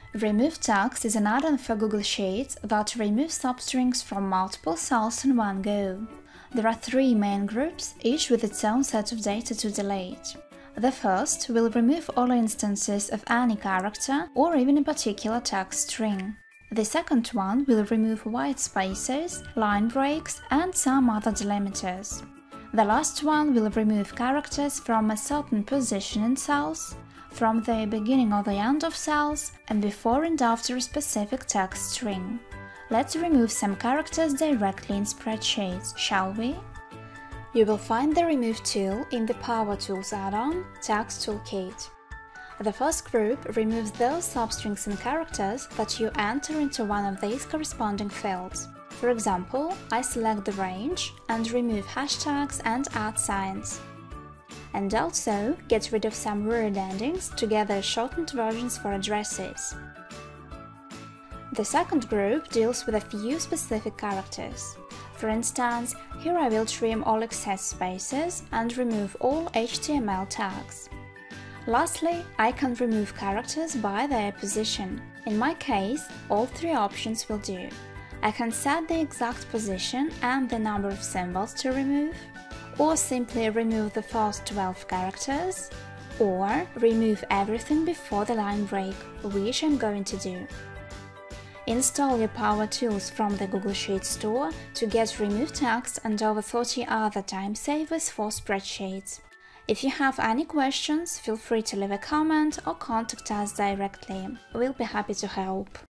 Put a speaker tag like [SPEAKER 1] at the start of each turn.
[SPEAKER 1] Remove Text is an add-on for Google Sheets that removes substrings from multiple cells in one go. There are three main groups, each with its own set of data to delete. The first will remove all instances of any character or even a particular text string. The second one will remove whitespaces, line breaks, and some other delimiters. The last one will remove characters from a certain position in cells, from the beginning or the end of cells, and before and after a specific text string. Let's remove some characters directly in spreadsheets, shall we? You will find the Remove tool in the Power Tools add-on, Text Toolkit. The first group removes those substrings and characters that you enter into one of these corresponding fields. For example, I select the range and remove hashtags and @signs. And also get rid of some word endings to gather shortened versions for addresses. The second group deals with a few specific characters. For instance, here I will trim all excess spaces and remove all HTML tags. Lastly, I can remove characters by their position. In my case, all three options will do. I can set the exact position and the number of symbols to remove, or simply remove the first 12 characters, or remove everything before the line break, which I'm going to do. Install your Power Tools from the Google Sheets store to get Remove Text and over 30 other time savers for spreadsheets. If you have any questions, feel free to leave a comment or contact us directly. We'll be happy to help.